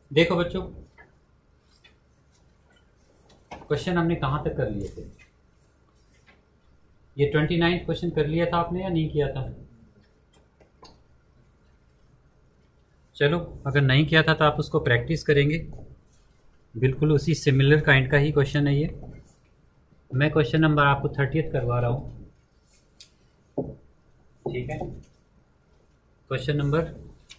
देखो बच्चों, क्वेश्चन हमने कहाँ तक कर लिए थे? ये 29 क्वेश्चन कर लिया था आपने या नहीं किया था? चलो, अगर नहीं किया था तो आप उसको प्रैक्टिस करेंगे। बिल्कुल उसी सिमिलर काइंड का ही क्वेश्चन है ये। मैं क्वेश्चन नंबर आपको 30th करवा रहा हूँ, ठीक है? क्वेश्चन नंबर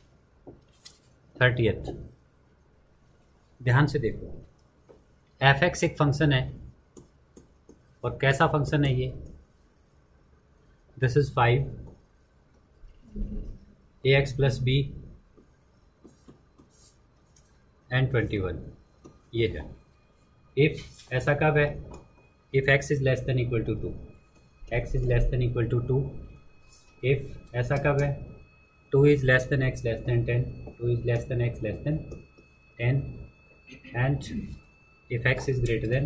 30th, ध्यान से देखो। एफ एक्स एक फंक्शन है, और कैसा फंक्शन है ये? This is 5 a x plus b and 21, ये है। इफ ऐसा कब है? If x is less than equal to 2, x is less than equal to 2। If ऐसा कब है? 2 is less than x less than 10, 2 is less than x less than 10, and if x is greater than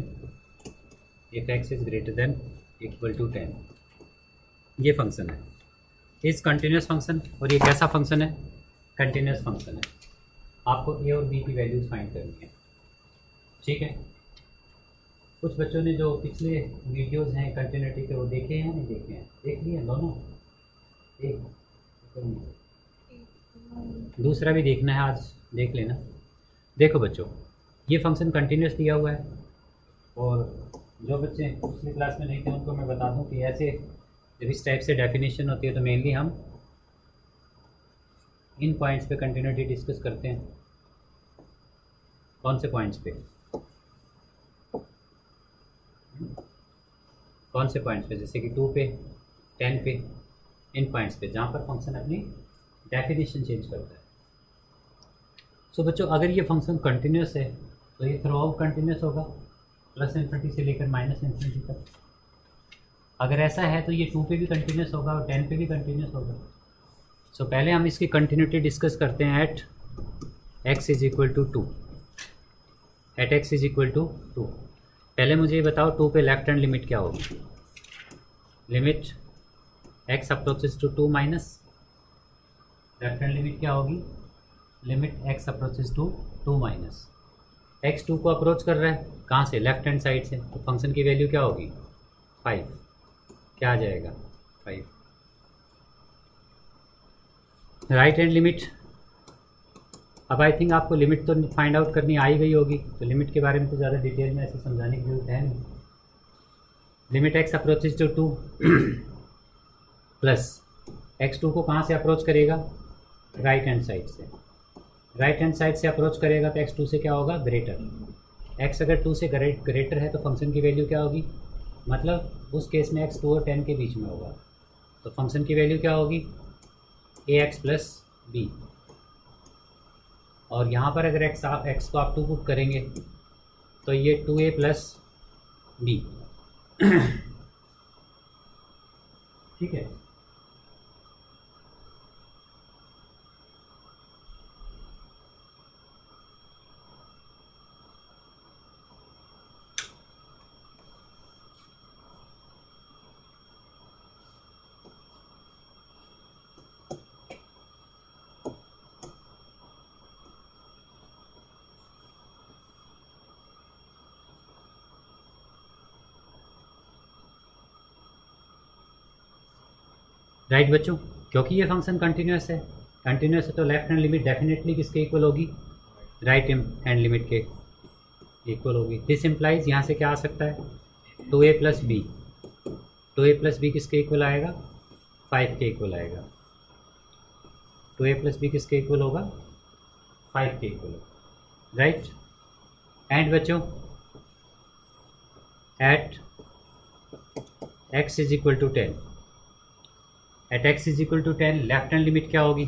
equal to 10, ये function है। इस continuous function, और ये कैसा function है? कंटिन्यूस फंक्शन है। आपको ए और बी की वैल्यूज फाइंड करनी है, ठीक है? कुछ बच्चों ने जो पिछले वीडियोस हैं कंटिन्यूटी के, वो देखे हैं नहीं देखे हैं? देख लिए दोनों? एक दूसरा भी देखना है, आज देख लेना। देखो बच्चों, ये फंक्शन कंटिन्यूस दिया हुआ है, और जो बच्चे पिछली क्लास में नहीं थे उनको मैं बता दूं कि ऐसे जब इस टाइप से डेफिनेशन होती है तो मेनली हम इन पॉइंट्स पे कंटिन्यूटी डिस्कस करते हैं। कौन से पॉइंट्स पे? कौन से पॉइंट्स पे? जैसे कि 2 पे, 10 पे, इन पॉइंट्स पे जहाँ पर फंक्शन अपनी डेफिनेशन चेंज करता है। सो बच्चों, अगर ये फंक्शन कंटिन्यूस है तो ये थ्रू आउट कंटिन्यूस होगा, प्लस इन्फिनिटी से लेकर माइनस इन्फिनिटी तक। अगर ऐसा है तो ये 2 पे भी कंटिन्यूस होगा और 10 पे भी कंटिन्यूस होगा। सो पहले हम इसकी कंटिन्यूटी डिस्कस करते हैं at x is equal to 2। At x is equal to 2, पहले मुझे ये बताओ 2 पे लेफ्ट हैंड लिमिट क्या होगी? Limit x approaches to 2 minus left hand limit क्या होगी? Limit x approaches to 2 minus. x 2 को अप्रोच कर रहा है कहाँ से? लेफ्ट हैंड साइड से, तो फंक्शन की वैल्यू क्या होगी? 5। क्या आ जाएगा? 5। राइट हैंड लिमिट, अब आई थिंक आपको लिमिट तो फाइंड आउट करनी आ ही गई होगी, तो लिमिट के बारे में तो ज़्यादा डिटेल में ऐसे समझाने की जरूरत है नहीं। Limit x approaches to 2 plus x 2 को कहाँ से अप्रोच करेगा? राइट हैंड साइड से। राइट हैंड साइड से अप्रोच करेगा तो x 2 से क्या होगा? ग्रेटर। x अगर 2 से ग्रेटर है तो फंक्शन की वैल्यू क्या होगी? मतलब उस केस में x 2 और 10 के बीच में होगा, तो फंक्शन की वैल्यू क्या होगी? ax plus b. और यहाँ पर अगर x को आप 2 पुट करेंगे तो ये 2a प्लस बी, ठीक है? राइट बच्चों, क्योंकि ये फंक्शन कंटिन्यूस है, तो लेफ्ट हैंड लिमिट डेफिनेटली किसके इक्वल होगी? राइट हैंड लिमिट के इक्वल होगी। दिस इम्प्लाइज यहाँ से क्या आ सकता है? 2a plus b. 2a plus b किसके इक्वल आएगा? 5 के इक्वल आएगा। 2a प्लस बी किसके इक्वल होगा? 5 के इक्वल, राइट? एंड बच्चों, at x is equal to 10, at x is equal to 10 left hand limit क्या होगी?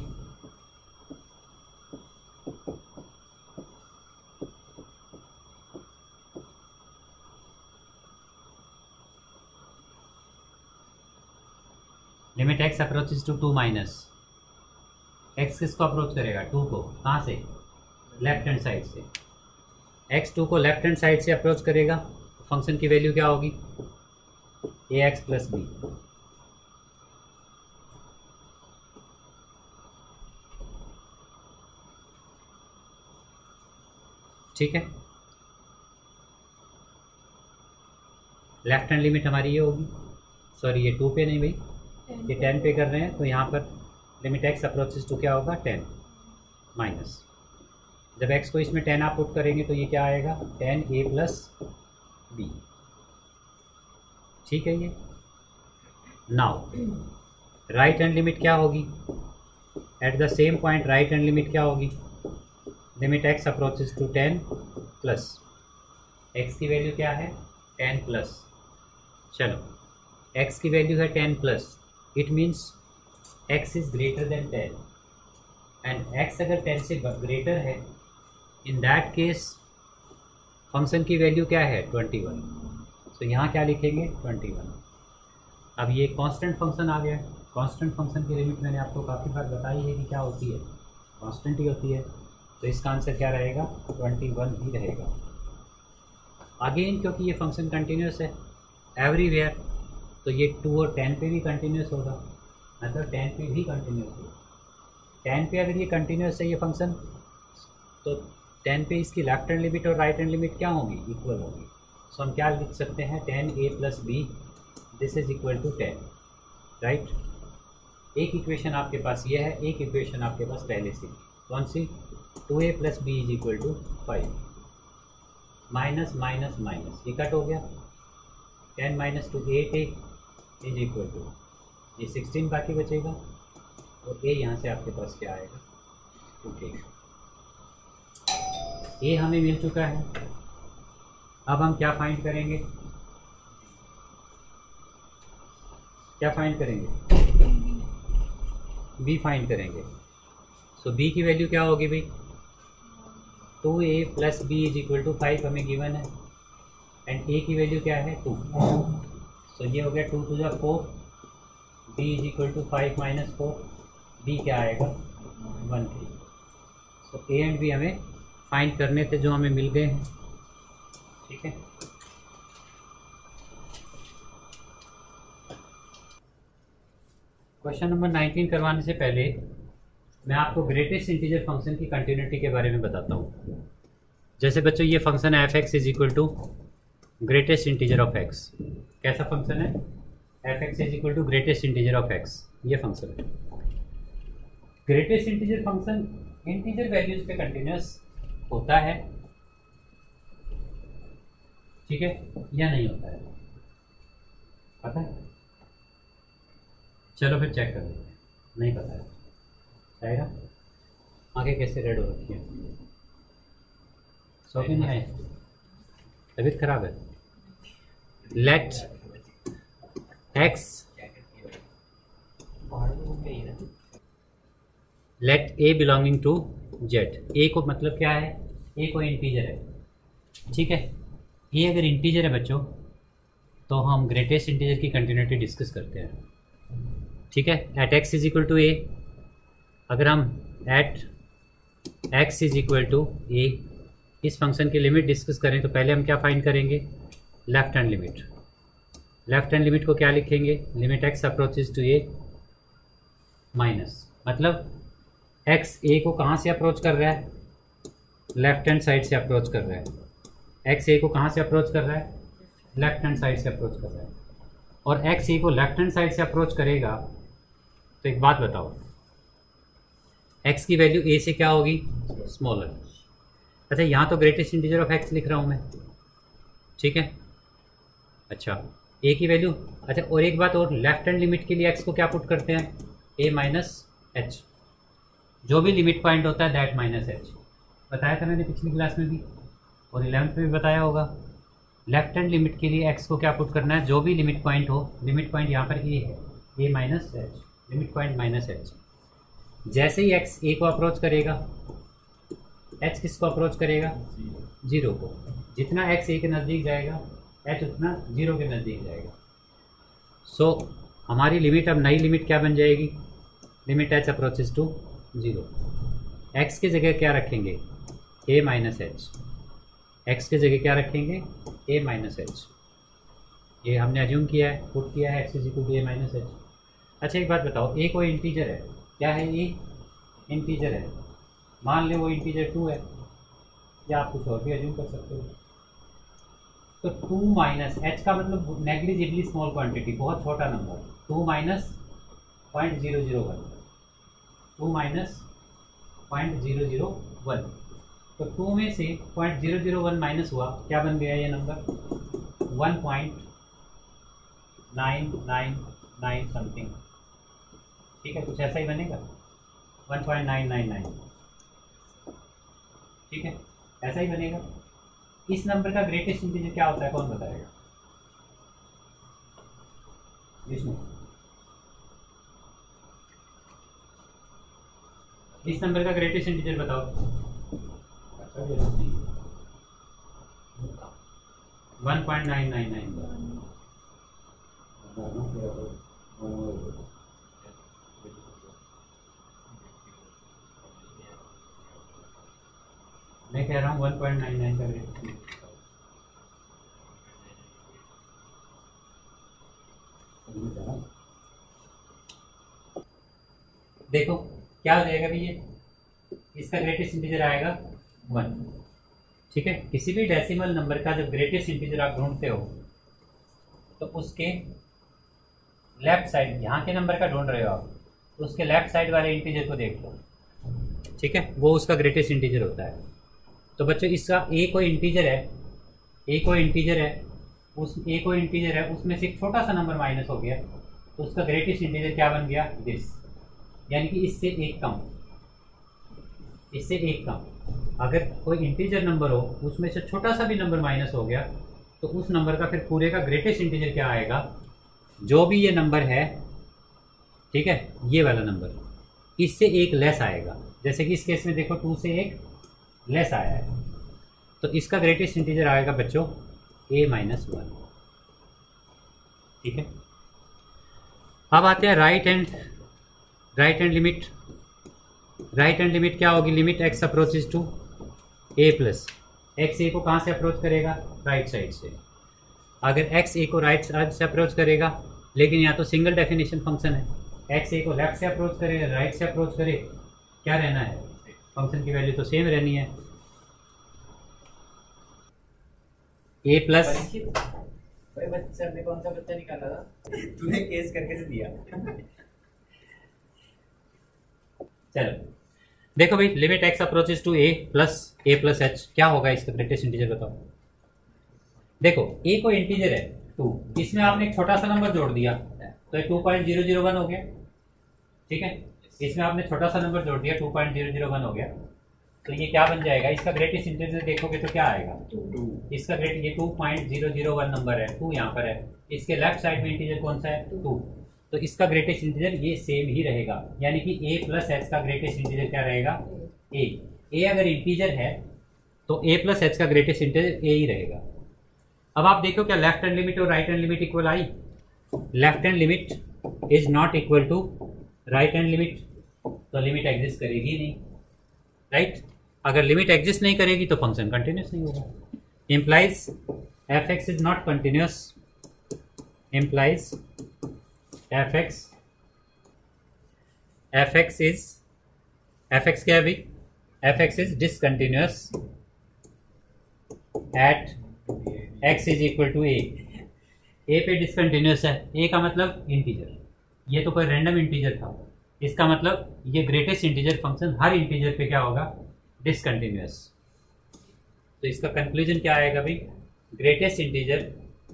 Limit x approaches to 2 minus, x किसको अप्रोच करेगा? 2 को, कहाँ से? लेफ्ट हैंड साइड से। x 2 को लेफ्ट हैंड साइड से अप्रोच करेगा तो फंक्शन की वैल्यू क्या होगी? ax plus b. ठीक है, लेफ्ट हैंड लिमिट हमारी ये होगी, सॉरी ये 2 पे नहीं भाई, ये 10 पे कर रहे हैं, तो यहाँ पर लिमिट x अप्रोचेस टू क्या होगा 10 माइनस, जब x को इसमें 10 आप पुट करेंगे तो ये क्या आएगा 10a प्लस b, ठीक है। ये नाउ राइट हैंड लिमिट क्या होगी, at the same point right hand limit क्या होगी, limit x approaches to 10 plus x की वैल्यू क्या है 10 प्लस, चलो x की वैल्यू है 10 plus, it means x is greater than 10 and x अगर 10 से ग्रेटर है, इन दैट केस फंक्शन की वैल्यू क्या है 21, तो यहाँ क्या लिखेंगे 21। अब ये कांस्टेंट फंक्शन आ गया, कांस्टेंट फंक्शन की लिमिट मैंने आपको काफ़ी बार बताई है कि क्या होती है, कांस्टेंट ही होती है, तो इसका आंसर क्या रहेगा 21 ही रहेगा। अगेन क्योंकि ये फंक्शन कंटिन्यूस है एवरीवेयर, तो ये 2 और 10 पे भी कंटिन्यूस होगा, मतलब 10 पे भी कंटिन्यूस होगा। 10 पे अगर ये कंटिन्यूस है ये फंक्शन, तो 10 पे इसकी लेफ्ट हैंड लिमिट और राइट हैंड लिमिट क्या होगी इक्वल होगी, सो हम क्या लिख सकते हैं 10a plus b, this is equal to 10, right. एक इक्वेशन आपके पास ये है, एक इक्वेशन आपके पास पहले से, कौन सी 2a plus b is equal to 5, minus minus minus ये कट हो गया, 10 minus two 8a is equal to ये 16 बाकी बचेगा, और a यहाँ से आपके पास क्या आएगा 2k। a हमें मिल चुका है, अब हम क्या फाइंड करेंगे, क्या फाइंड करेंगे b फाइंड करेंगे, सो b की वैल्यू क्या होगी भाई 2a plus b is equal to 5 हमें गिवन है, एंड a की वैल्यू क्या है 2, सो ये हो गया 2 to the 4, b is equal to 5 minus 4, b क्या आएगा 1 3, सो a एंड b हमें फाइंड करने थे जो हमें मिल गए हैं, ठीक है। क्वेश्चन नंबर 19 करवाने से पहले मैं आपको ग्रेटेस्ट इंटीजर फंक्शन की कंटिन्यूटी के बारे में बताता हूँ। जैसे बच्चों ये फंक्शन है f x is equal to greatest integer of x, कैसा फंक्शन है f x is equal to greatest integer of x, ये फंक्शन है। Greatest integer function integer values पे कंटिन्यूस होता है, ठीक है, या नहीं होता है, पता है, चलो फिर चेक कर लेते हैं, नहीं पता है आएगा, आगे कैसे रेड हो रखी है, सो भी नहीं आए, तबीयत खराब है। Let a belonging to z, a को मतलब क्या है, ए को इंटीजर है, ठीक है। ये अगर इंटीजर है बच्चों तो हम ग्रेटेस्ट इंटीजर की कंटिन्यूटी डिस्कस करते हैं, ठीक है। At x is equal to a, अगर हम at x is equal to a इस फंक्शन की लिमिट डिस्कस करें तो पहले हम क्या फाइंड करेंगे left hand limit. Left hand limit को क्या लिखेंगे, limit x approaches to a minus, मतलब एक्स ए को कहाँ से अप्रोच कर रहा है, लेफ्ट हैंड साइड से अप्रोच कर रहा है, एक्स ए को कहाँ से अप्रोच कर रहा है, लेफ्ट हैंड साइड से अप्रोच कर रहा है, और एक्स ए को लेफ्ट हैंड साइड से अप्रोच करेगा तो एक बात बताओ एक्स की वैल्यू ए से क्या होगी स्मॉलर। अच्छा यहाँ तो ग्रेटेस्ट इंटीजर ऑफ एक्स लिख रहा हूँ मैं, ठीक है। अच्छा ए की वैल्यू, अच्छा और एक बात और, लेफ्ट हैंड लिमिट के लिए एक्स को क्या पुट करते हैं ए माइनस एच, जो भी लिमिट पॉइंट होता है दैट माइनस एच, बताया था मैंने पिछली क्लास में भी और 11th में भी बताया होगा। लेफ्ट हैंड लिमिट के लिए एक्स को क्या पुट करना है, जो भी लिमिट पॉइंट हो, लिमिट पॉइंट यहाँ पर ए है, a minus h, limit point minus h. जैसे ही एक्स ए को अप्रोच करेगा एच किसको अप्रोच करेगा, जीरो को, जितना एक्स ए के नज़दीक जाएगा एच उतना जीरो के नज़दीक जाएगा। सो हमारी लिमिट अब नई लिमिट क्या बन जाएगी, limit h approaches to zero, x की जगह क्या रखेंगे ए माइनस एच, एक्स की जगह क्या रखेंगे ए माइनस एच, ये हमने अज्यूम किया है, पुट किया है x is equal to a minus h. अच्छा एक बात बताओ, ए कोई इंटीजर है, क्या है ए इंटीजर है, मान ले वो इंटीजर 2 है, या आप कुछ और भी एज्यूम कर सकते हो। तो 2 माइनस एच का मतलब नेग्लिजिबली स्मॉल क्वांटिटी, बहुत छोटा नंबर। 2 minus 0.001, 2 minus 0.001। तो 2 में से 0.001 माइनस हुआ, क्या बन गया ये नंबर? 1.999 समथिंग। ठीक है, कुछ ऐसा ही बनेगा, 1.999। ठीक है, ऐसा ही बनेगा। इस नंबर का ग्रेटेस्ट इंटीजर क्या होता है, कौन बताएगा? विष्णु, इस नंबर का ग्रेटेस्ट इंटीजर बताओ। 1.999। मैं कह रहा हूँ 1.99 का रेट। देखो क्या हो जाएगा भी, ये इसका ग्रेटेस्ट इंटीजर आएगा 1। ठीक है, किसी भी डेसिमल नंबर का जब ग्रेटेस्ट इंटीजर आप ढूंढते हो तो उसके लेफ्ट साइड, यहाँ के नंबर का ढूंढ रहे हो आप, तो उसके लेफ्ट साइड वाले इंटीजर को देख लो। ठीक है, वो उसका ग्रेटेस्ट इंटीजर होता है। तो बच्चों इसका ए कोई इंटीजर है, ए कोई इंटीजर है, उस ए कोई इंटीजर है, उसमें से एक छोटा सा नंबर माइनस हो गया, तो उसका ग्रेटेस्ट इंटीजर क्या बन गया? दिस, यानी कि इससे एक कम, इससे एक कम। अगर कोई इंटीजर नंबर हो, उसमें से छोटा सा भी नंबर माइनस हो गया, तो उस नंबर का फिर पूरे का ग्रेटेस्ट इंटीजर क्या आएगा? जो भी ये नंबर है, ठीक है, ये वाला नंबर, इससे एक लेस आएगा। जैसे कि इस केस में देखो 2 से एक लेस आया है, तो इसका ग्रेटेस्ट इंटीजर आएगा बच्चों a-1। ठीक है, अब आते हैं right hand limit. Right hand limit क्या होगी? Limit x approaches to a plus x a को कहाँ से अप्रोच करेगा? राइट साइड से। अगर x ए को राइट साइड से अप्रोच करेगा, लेकिन यहाँ तो सिंगल डेफिनेशन फंक्शन है, x ए को लेफ्ट से अप्रोच करे, राइट से अप्रोच करे, क्या रहना है? फंक्शन की वैल्यू तो सेम रहनी है। a प्लस, सर ने कौन सा बच्चा निकाला था? तूने केस करके से दिया। चलो देखो भाई, limit x approaches to a plus h, क्या होगा इसका ग्रेटेस्ट इंटीजर बताओ। देखो a कोई इंटीजर है 2, इसमें आपने एक छोटा सा नंबर जोड़ दिया, तो ये 2.001 हो गया। ठीक है, इसमें आपने छोटा सा नंबर जोड़ दिया, 2.001 हो गया, तो ये क्या बन जाएगा? इसका ग्रेटेस्ट इंटीजर देखोगे तो क्या आएगा? 2। इसका ग्रेट, ये 2.001 नंबर है, 2 यहाँ पर है, इसके लेफ्ट साइड में इंटीजर कौन सा है? 2। तो इसका ग्रेटेस्ट इंटीजर ये सेम ही रहेगा, यानी कि a प्लस एच का ग्रेटेस्ट इंटीजर क्या रहेगा? a अगर इंटीजर है तो a प्लस एच का ग्रेटेस्ट इंटीजर a ही रहेगा। अब आप देखो क्या लेफ्ट हैंड लिमिट और राइट हैंड लिमिट इक्वल आई? Left hand limit is not equal to right hand limit, तो लिमिट एग्जिस्ट करेगी नहीं, राइट? अगर लिमिट एग्जिस्ट नहीं करेगी तो फंक्शन कंटिन्यूस नहीं होगा। Implies f x is not continuous, implies f x क्या है भाई? F x is discontinuous at x is equal to a पे डिसकंटिन्यूस है। ए का मतलब इंटीजर, ये तो कोई रैंडम इंटीजर था, इसका मतलब ये ग्रेटेस्ट इंटीजर फंक्शन हर इंटीजर पे क्या होगा? डिसकंटिन्यूस। तो इसका कंक्लूजन क्या आएगा भाई? Greatest integer,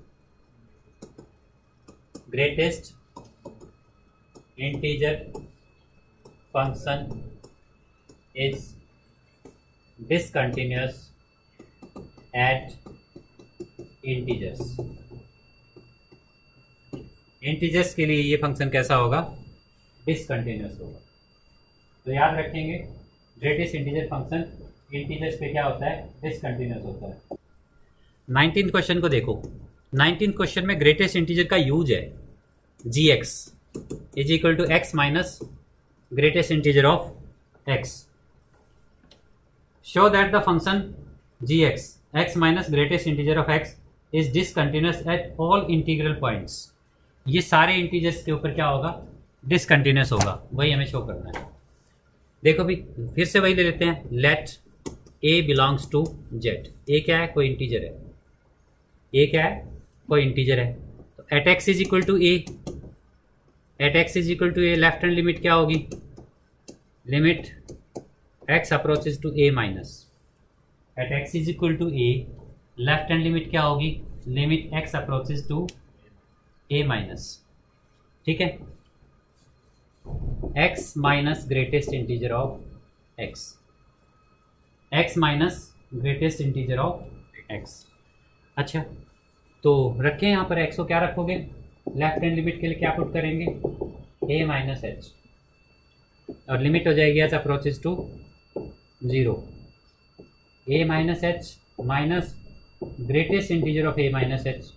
greatest integer function is discontinuous at integers. Integers के लिए ये फंक्शन कैसा होगा? डिसकंटिन्यूस होगा। तो याद रखेंगे, ग्रेटेस्ट इंटीजर फंक्शन इंटीजर्स पे क्या होता है? डिसकंटिन्यूस होता है। 19 क्वेश्चन को देखो। 19 क्वेश्चन में ग्रेटेस्ट इंटीजर का यूज है gx is equal to x minus greatest integer of x। Show that the function gx x minus greatest integer of x is discontinuous at all integral points. ये सारे integers के ऊपर क्या होगा? Discontinuous होगा, वही हमें शो करना है। देखो भी, फिर से वही ले लेते हैं, let a belongs to z. A क्या है? कोई इंटीजर है। ए क्या है? कोई इंटीजर है। तो at x is equal to a, at x is equal to a left hand limit क्या होगी? Limit x approaches to a minus, at x is equal to a left hand limit क्या होगी? Limit x approaches to a minus. ठीक है, x minus greatest integer of x, x minus greatest integer of x. अच्छा, तो रखें यहाँ पर x को क्या रखोगे? लेफ्ट हैंड लिमिट के लिए क्या पुट करेंगे? ए माइनस एच, और लिमिट हो जाएगी h approaches to 0, a minus h minus greatest integer of a minus h.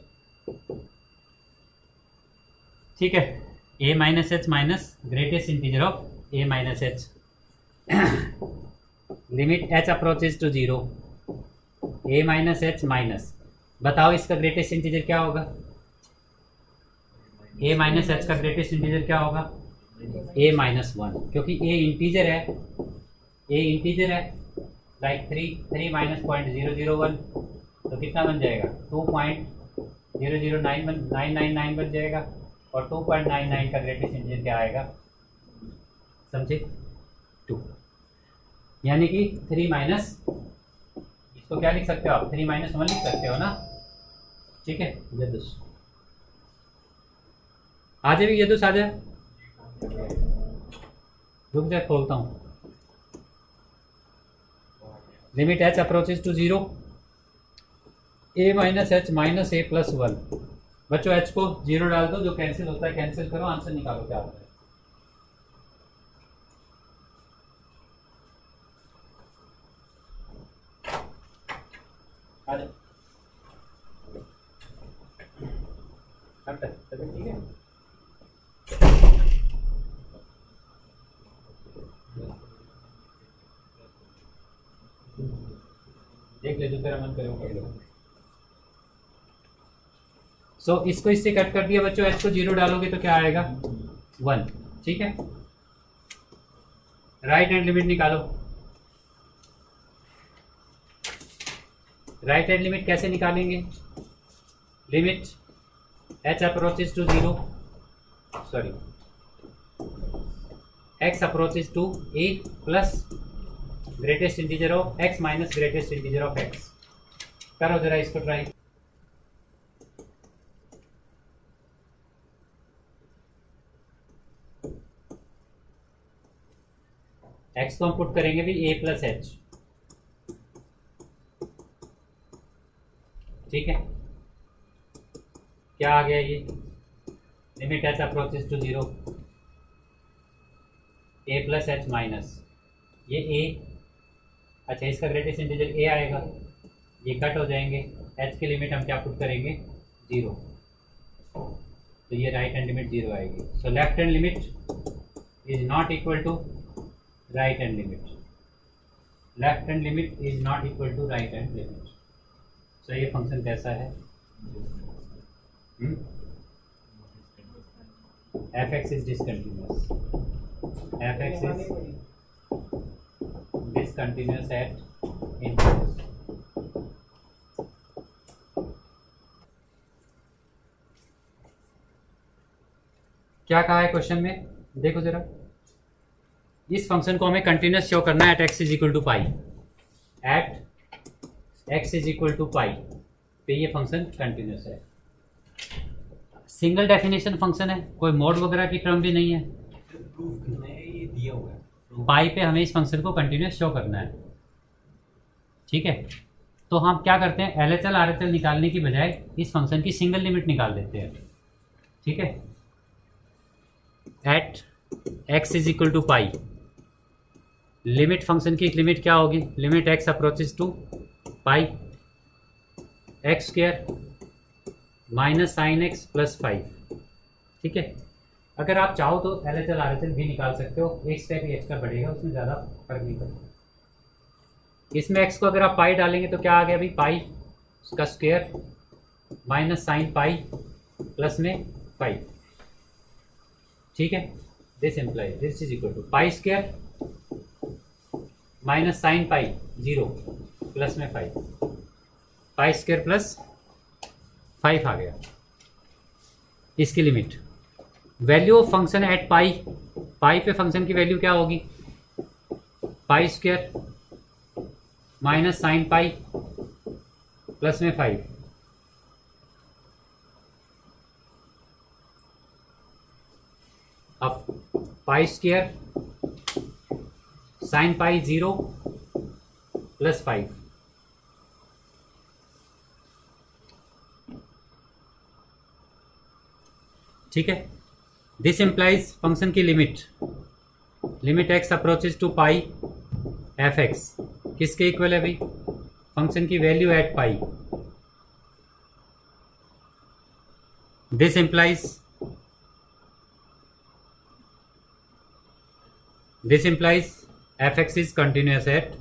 ठीक है, a minus h minus greatest integer of a minus h, limit h approaches to 0, a minus h minus, बताओ इसका greatest integer क्या होगा? A minus h का greatest integer क्या होगा? A minus 1, क्योंकि ए इंटीजर है, ए इंटीजर है, लाइक 3 माइनस 0.001, तो कितना बन जाएगा? 2.009999 बन जाएगा, और 2.99 का ग्रेटेस्ट इंटीजर क्या आएगा? समझे? 2, यानी कि 3 माइनस, इसको क्या लिख सकते हो आप? 3 माइनस 1 लिख सकते हो ना। ठीक है, यदुस आ जाए, यदुस आ जाए, रुक जाए, खोलता हूँ। Limit h approaches to 0, a minus h minus a plus 1। बच्चों एच को 0 डाल दो, जो कैंसिल होता है कैंसिल करो, आंसर निकालो क्या होता है। ठीक है, देख ले जो तेरा मन करे वो कर लो। सो इसको इससे कट कर दिया बच्चों, एच को 0 डालोगे तो क्या आएगा? 1। ठीक है, राइट हैंड लिमिट निकालो। राइट हैंड लिमिट कैसे निकालेंगे? Limit h approaches to 0, sorry x approaches to a plus greatest integer of x minus greatest integer of x. करो जरा इसको ट्राई। एक्स को हम पुट करेंगे भी ए प्लस एच। ठीक है, क्या आ गया ये? Limit h approaches to 0, a plus h minus ये ए, अच्छा इसका ग्रेटेस्ट इंटीजर ए आएगा, ये कट हो जाएंगे, एच की लिमिट हम क्या पुट करेंगे? 0, तो ये राइट हैंड लिमिट 0 आएगी। So left hand limit is not equal to right hand limit, left hand limit is not equal to right hand limit. So ये फंक्शन कैसा है? F x is discontinuous, f x is discontinuous at intervals। क्या कहा है question में? देखो जरा, इस फंक्शन को हमें कंटिन्यूअस शो करना है at x is equal to pi, at x is equal to pi पे ये फंक्शन कंटिन्यूअस है। सिंगल डेफिनेशन फंक्शन है, कोई मोड वगैरह की टर्म भी नहीं है। प्रूफ करना है, ये दिया हुआ है। पाई पे हमें इस फंक्शन को कंटिन्यूअस शो करना है। ठीक है, तो हम क्या करते हैं? LHL RHL निकालने की बजाय इस फंक्शन की सिंगल लिमिट निकाल देते हैं। ठीक है, at x is equal to pi, limit function की लिमिट क्या होगी? Limit x approaches to pi x square minus sine x plus 5। ठीक है, अगर आप चाहो तो LHL RHL भी निकाल सकते हो, एक स्टेप ही एक्स्ट्रा बढ़ेगा, उसमें ज़्यादा फर्क नहीं पड़ेगा। इसमें x को अगर आप पाई डालेंगे तो क्या आ गया भाई? पाई उसका square minus sine pi plus में 5। ठीक है, this implies this is equal to pi square minus sine pi 0 plus में 5, पाई स्क्वायर प्लस 5 आ गया। इसकी limit value of function at pi, pi पे फंक्शन की वैल्यू क्या होगी, pi square minus sine pi plus में 5। अब pi square sine pi 0 plus 5, ठीक है। दिस इंप्लाइज फंक्शन की limit x approaches to pi f x किसके इक्वल है भाई, फंक्शन की value at pi. This implies f x is continuous at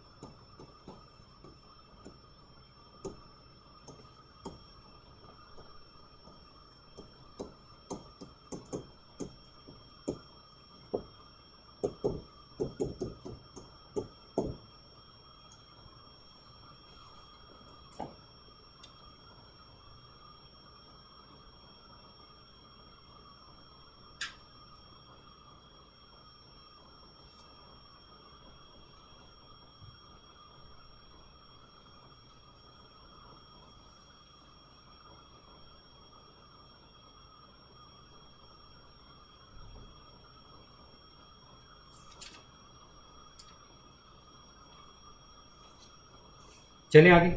चलिए आगे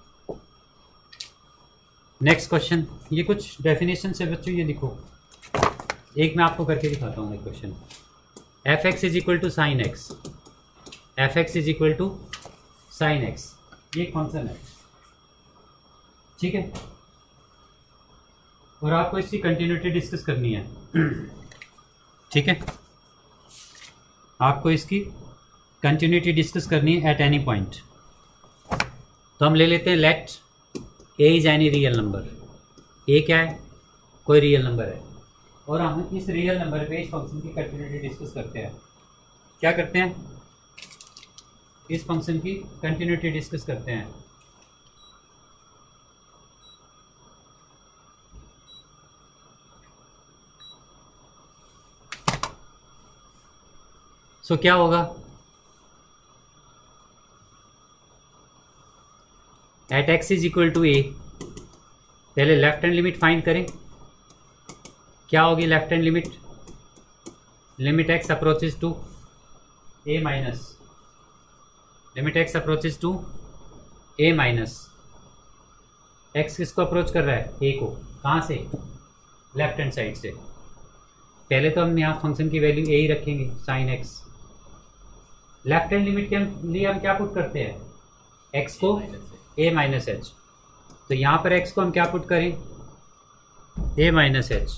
नेक्स्ट क्वेश्चन। ये कुछ डेफिनेशन से बच्चों ये लिखो, एक मैं आपको करके दिखाता हूँ एक question. F x is equal to sine x, f x is equal to sine x, ये एक फंक्शन है, ठीक है। और आपको इसकी कंटिन्यूटी डिस्कस करनी है, ठीक है। आपको इसकी कंटिन्यूटी डिस्कस करनी है एट एनी पॉइंट। तो हम ले लेते हैं let a is any real number. A क्या है, कोई रियल नंबर है, और हम इस रियल नंबर पे इस फंक्शन की कंटिन्यूटी डिस्कस करते हैं। क्या करते हैं, इस फंक्शन की कंटिन्यूटी डिस्कस करते हैं। सो क्या होगा, at x is equal to a, पहले लेफ्ट हैंड लिमिट फाइंड करें। क्या होगी left hand limit, limit x approaches to a minus, limit x approaches to a minus, x किसको अप्रोच कर रहा है, ए को, कहाँ से, लेफ्ट हैंड साइड से। पहले तो हम यहाँ फंक्शन की वैल्यू ए ही रखेंगे, sine x. Left hand limit के लिए हम क्या पुट करते हैं, एक्स को ए माइनस एच, तो यहाँ पर एक्स को हम क्या पुट करें, ए माइनस एच।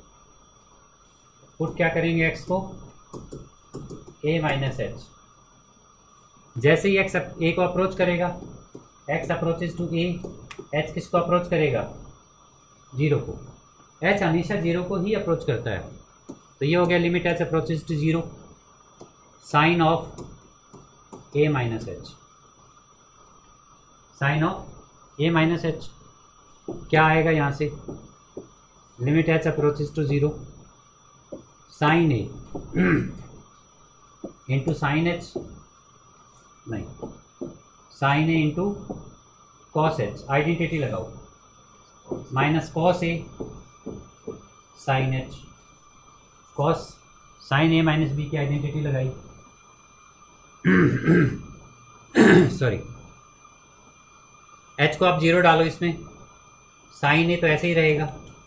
पुट क्या करेंगे एक्स को, ए माइनस एच। जैसे ही एक्स ए को अप्रोच करेगा, x approaches to a, h किसको अप्रोच करेगा, जीरो को। एच हमेशा जीरो को ही अप्रोच करता है, तो ये हो गया limit h approaches to zero, sine of a minus h, sine of a minus h. क्या आएगा यहाँ से, limit h approaches to zero, sine a into sine h, नहीं, sine a into cos h, identity लगाओ, minus cos a sine h, cos sign a minus b की identity लगाई, sorry, h को आप जीरो डालो इसमें, साइन ए तो ऐसे ही रहेगा,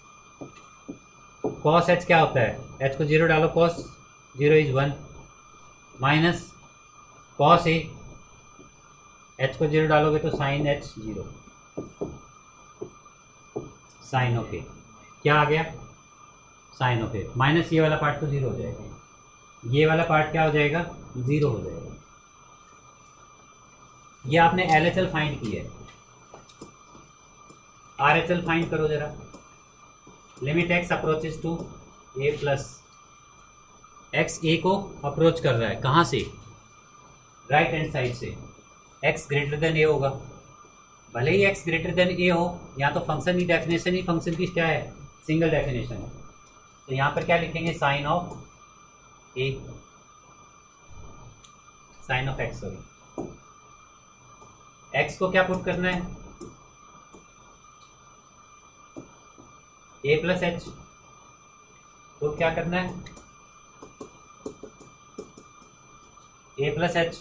कॉस एच क्या होता है, एच को जीरो डालो, cos zero is 1, minus cos a, h को जीरो डालोगे तो sine h zero, sine of a, क्या आ गया, साइन ऑफ ए, माइनस ये वाला पार्ट तो जीरो हो जाएगा, ये वाला पार्ट क्या हो जाएगा, जीरो हो जाएगा। ये आपने LHL फाइंड की है, RHL फाइंड करो जरा। Limit x approaches to a plus, x a को अप्रोच कर रहा है, कहाँ से, राइट हैंड साइड से x ग्रेटर देन ए होगा। भले ही x ग्रेटर देन ए हो, यहाँ तो फंक्शन की डेफिनेशन ही फंक्शन की क्या है, सिंगल डेफिनेशन है। तो यहाँ पर क्या लिखेंगे, sine of a, sine of x, sorry x को क्या पुट करना है, a प्लस एच, तो क्या करना है, a plus h,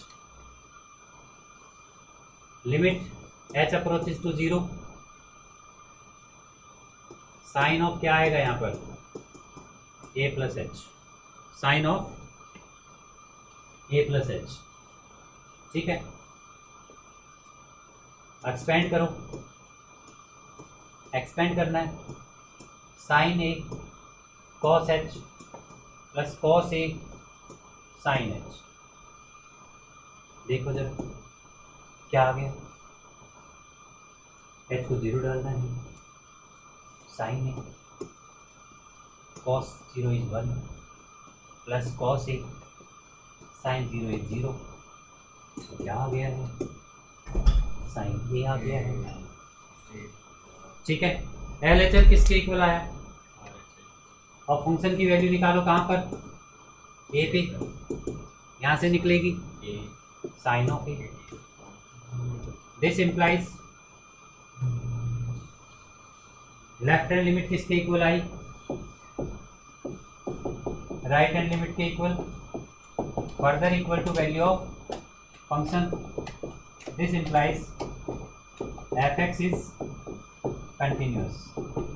limit h approaches to 0, sine of क्या आएगा यहाँ पर, a plus h, sine of a plus h. ठीक है, एक्सपेंड करो, एक्सपेंड करना है, sine a cos h plus cos a sine h. देखो जरा क्या आ गया, एच को 0 डालना है, sine a cos 0 is 1 plus cos a sine 0 is 0। तो क्या आ गया है, साइन ए आ गया है। ठीक है, एल एच एल किसके इक्वल आया, और फंक्शन की वैल्यू निकालो कहाँ पर, ए पे, यहाँ से निकलेगी sine of a. This implies left hand limit किसके इक्वल आई, राइट हैंड लिमिट के इक्वल, further equal to value of function. This implies f x is continuous,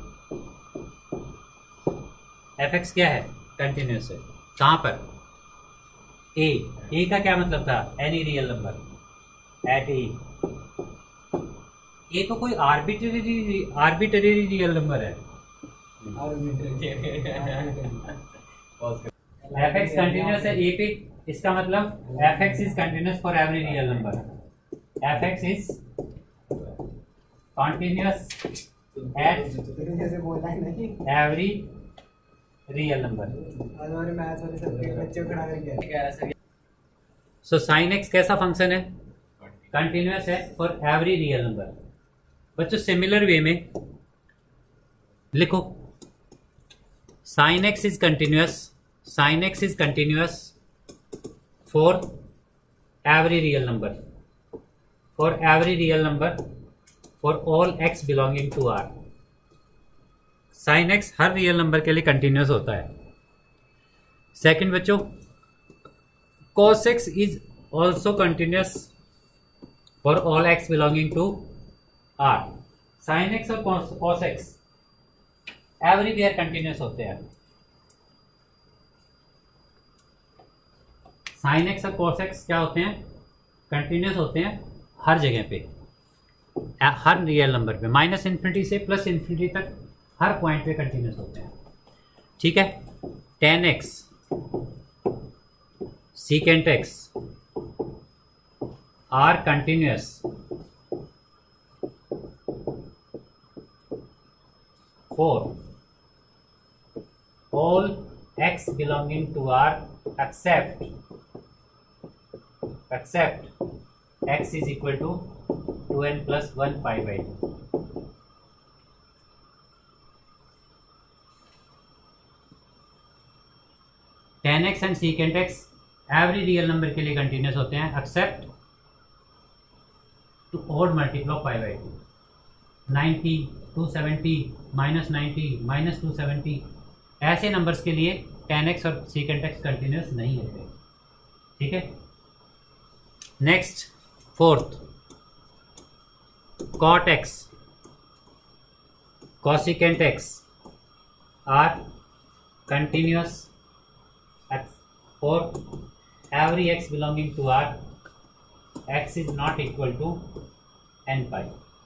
f x क्या है, कंटिन्यूस है। कहाँ पर, ए का क्या मतलब था, any real number at a तो कोई आर्बिटरी रियल नंबर है। एफ एक्स कंटिन्यूस है ए पे, इसका मतलब f x is continuous for every real number, f x is continuous at every real number. So sine x कैसा function है, continuous है फॉर एवरी रियल नंबर। बच्चों similar way में लिखो, sine x is continuous, sine x is continuous for every real number, for every real number for all x belonging to R. Sine x हर real number के लिए continuous होता है। Second बच्चों, cos x is also continuous for all x belonging to R। sin x और cos x everywhere continuous होते हैं। sin x और cos x क्या होते हैं, कंटिन्यूस होते हैं हर जगह पे, हर रियल नंबर पे, माइनस इन्फिनिटी से प्लस इन्फिनिटी तक हर पॉइंट पे कंटिन्यूस होते हैं। ठीक है, tan x secant x are continuous for all x belonging to R except x is equal to 2n plus 1 pi by 2। tan x and secant x every real number के लिए continuous होते हैं except to odd multiple of pi by 2, 90, 270, -90, -270 ऐसे numbers के लिए tan x और secant x कंटिन्यूस नहीं होते। ठीक है, next fourth, cot x cosecant x are continuous for every x belonging to R, x is not equal to n pi,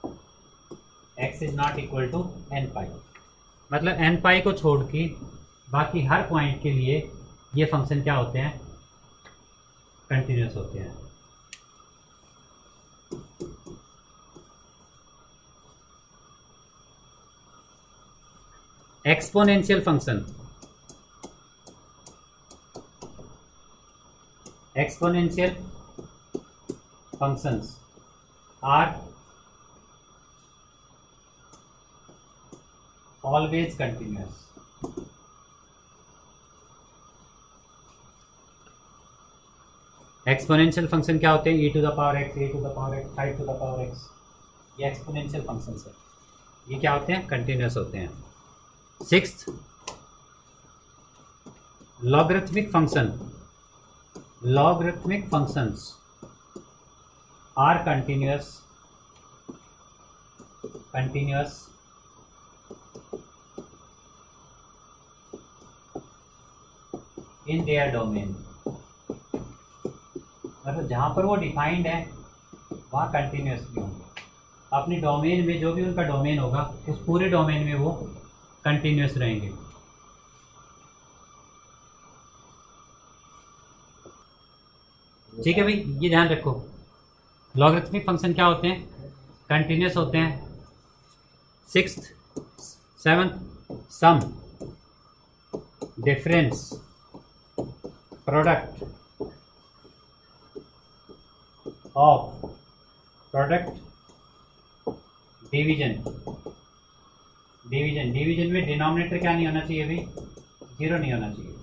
x is not equal to n pi। मतलब n pi को छोड़ के बाकी हर पॉइंट के लिए ये function क्या होते हैं, कंटिन्यूस होते हैं। Exponential function, exponential functions are always continuous. Exponential function क्या होते हैं? e to the power x, a to the power x, 5 to the power x, ये एक्सपोनेंशियल फंक्शंस है। ये क्या होते हैं? कंटिन्यूस होते हैं। Sixth, logarithmic function, logarithmic functions are continuous in their domain. मतलब जहाँ पर वो डिफाइंड है वहाँ कंटिन्यूस भी होंगे। अपनी डोमेन में जो भी उनका डोमेन होगा उस पूरे डोमेन में वो कंटिन्यूस रहेंगे। ठीक है भाई, ये ध्यान रखो। लॉगरिथमिक फंक्शन क्या होते हैं? कंटिन्यूस होते हैं। Sixth, seventh, sum, difference, product of, division में डिनोमिनेटर क्या नहीं होना चाहिए भाई? 0 नहीं होना चाहिए।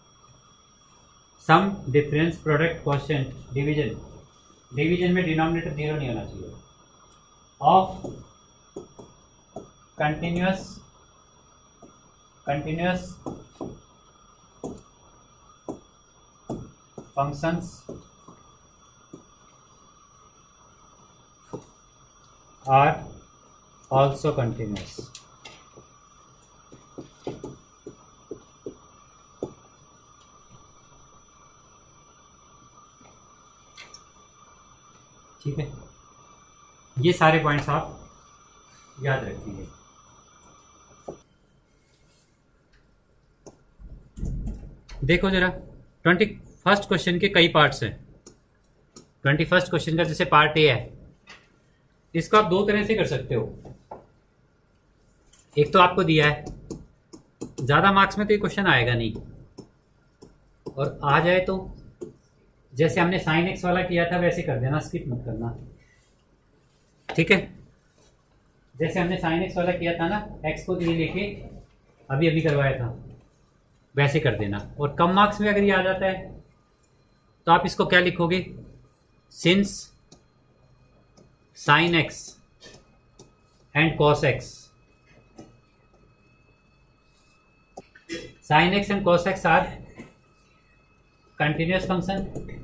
Sum, difference, product, quotient, division में डिनोमिनेटर 0 नहीं होना चाहिए। Of continuous functions are also continuous. ठीक है, ये सारे पॉइंट्स आप याद रखिए। देखो जरा, 21st क्वेश्चन के कई पार्ट्स हैं। 21st क्वेश्चन का जैसे पार्ट ए है, इसको आप दो तरह से कर सकते हो। एक तो आपको दिया है, ज़्यादा मार्क्स में तो ये क्वेश्चन आएगा नहीं, और आ जाए तो जैसे हमने साइन एक्स वाला किया था वैसे कर देना, स्किप मत करना। ठीक है, जैसे हमने साइन एक्स वाला किया था ना, एक्स को ये लेके अभी करवाया था, वैसे कर देना। और कम मार्क्स में अगर ये आ जाता है तो आप इसको क्या लिखोगे? Since sine x and cos x, sine x and cos x are continuous function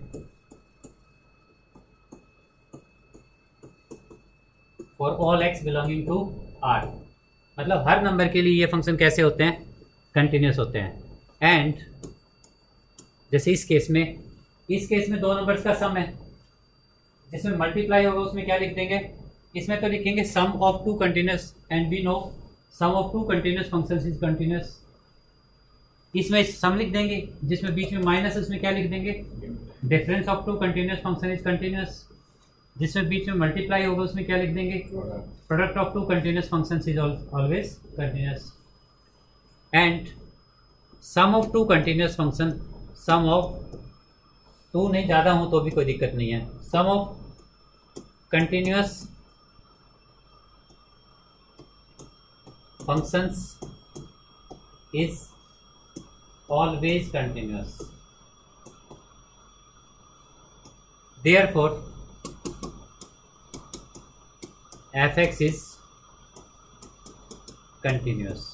for all x belonging to R. मतलब हर नंबर के लिए ये फंक्शन कैसे होते हैं? कंटिन्यूअस होते हैं। एंड जैसे इस केस में दो नंबर्स का सम है, जिसमें मल्टीप्लाई होगा उसमें क्या लिख देंगे? इसमें तो लिखेंगे sum of two continuous, and we know sum of two continuous functions is continuous. इसमें सम लिख देंगे, जिसमें बीच में माइनस, उसमें क्या लिख देंगे? Difference of two continuous function is continuous. जिसमें बीच में मल्टीप्लाई होगा उसमें क्या लिख देंगे? Product of two continuous functions is always continuous. And sum of two continuous function, sum of two नहीं, ज़्यादा हो तो भी कोई दिक्कत नहीं है, sum of continuous functions is always continuous. Therefore fx is continuous।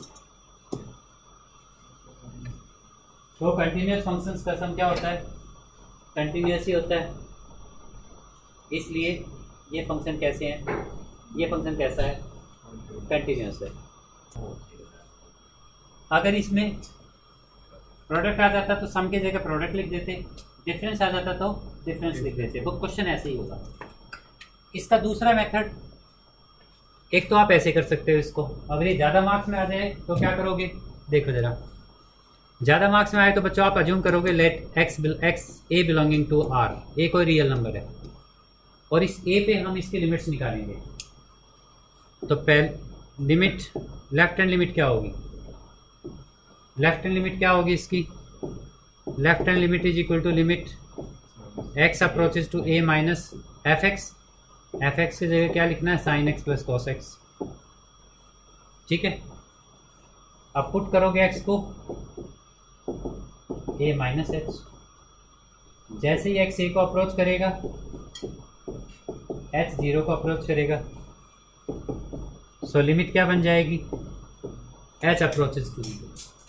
तो कंटिन्यूअस फंक्शंस का सम क्या होता है? कंटिन्यूअस ही होता है। इसलिए ये फंक्शन कैसे हैं? ये फंक्शन कैसा है? कंटिन्यूअस है। अगर इसमें प्रोडक्ट आ जाता तो सम की जगह प्रोडक्ट लिख देते, डिफरेंस आ जाता तो डिफरेंस लिख देते, वो क्वेश्चन ऐसे ही होगा। इसका दूसरा मेथड, एक तो आप ऐसे कर सकते हो इसको, अगर ये ज़्यादा मार्क्स में आ जाए तो क्या करोगे? देखो जरा, ज़्यादा मार्क्स में आए तो बच्चों आप अज्यूम करोगे let x a belonging to R, a कोई रियल नंबर है, और इस ए पे हम इसकी लिमिट्स निकालेंगे। तो पहले लिमिट, लेफ्ट हैंड लिमिट क्या होगी? लेफ्ट हैंड लिमिट क्या होगी इसकी? Left hand limit is equal to limit x approaches to a minus f x की जगह क्या लिखना है, sine x plus cos x. ठीक है, अब पुट करोगे एक्स को ए माइनस एच, जैसे ही एक्स ए को अप्रोच करेगा एच 0 को अप्रोच करेगा, सो लिमिट क्या बन जाएगी, एच अप्रोचेस टू 0,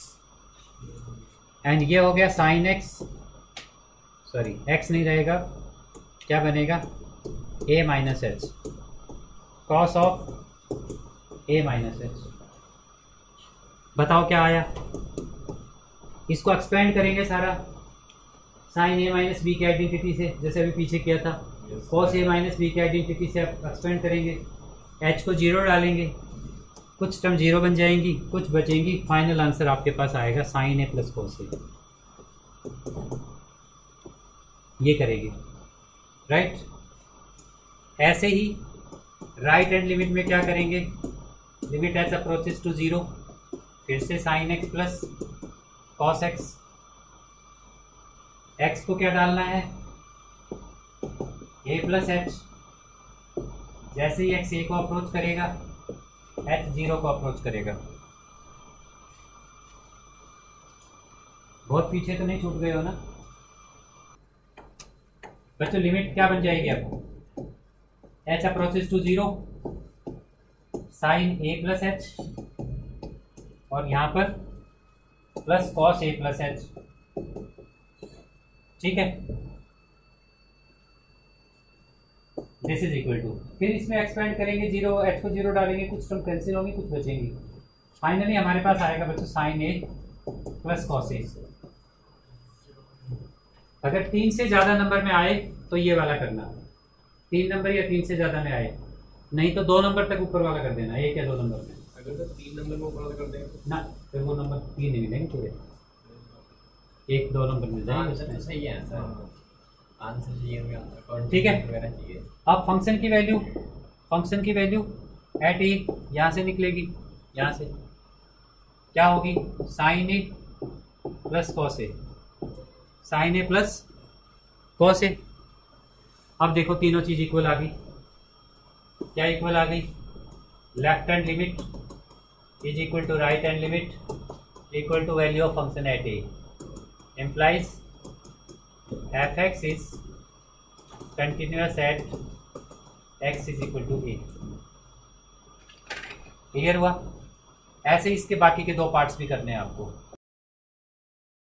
एंड ये हो गया साइन एक्स, सॉरी एक्स नहीं रहेगा, क्या बनेगा, a minus h cos of a minus h. बताओ क्या आया, इसको एक्सपेंड करेंगे सारा साइन ए माइनस बी की आइडेंटिटी से, जैसे अभी पीछे किया था, कॉस ए माइनस बी की आइडेंटिटी से एक्सपेंड करेंगे, एच को 0 डालेंगे, कुछ टर्म 0 बन जाएंगी, कुछ बचेंगी, फाइनल आंसर आपके पास आएगा sine a plus cos a. ये करेगी, राइट। ऐसे ही राइट हैंड लिमिट में क्या करेंगे, लिमिट एच अप्रोचेस टू 0, फिर से sine x plus cos x, x को क्या डालना है, ए प्लस एच, जैसे ही एक्स ए को अप्रोच करेगा एच 0 को अप्रोच करेगा। बहुत पीछे तो नहीं छूट गए हो ना बच्चों। लिमिट क्या बन जाएगी अब, h approaches to 0 sine a plus h, और यहां पर plus cos a plus h. ठीक है, दिस इज इक्वल टू, फिर इसमें एक्सपेंड करेंगे 0, एच को 0 डालेंगे, कुछ टर्म कैंसिल होंगी, कुछ बचेंगी, फाइनली हमारे पास आएगा बच्चों sine a plus cos a. अगर 3 से ज़्यादा नंबर में आए तो ये वाला करना, 3 नंबर या 3 से ज़्यादा में आए, नहीं तो 2 नंबर तक ऊपर वाला कर देना, 1 या 2 नंबर में। अगर तो 3 नंबर में ऊपर वाला कर देंगे ना, फिर वो नंबर 3 नहीं मिलेंगे पूरे, 1-2 नंबर मिल जाएंगे उसमें। सही है आंसर, आंसर चाहिए होगा, ठीक है। वगैरह चाहिए। अब फंक्शन की वैल्यू एट ए यहाँ से निकलेगी, यहाँ से क्या होगी, sine a plus cos a, sine a plus cos a. अब देखो तीनों चीज इक्वल आ गई, क्या इक्वल आ गई, left hand limit is equal to right hand limit equal to value of function at a, implies f(x) is continuous at x is equal to a। Clear हुआ। ऐसे इसके बाकी के 2 पार्ट्स भी करने हैं आपको।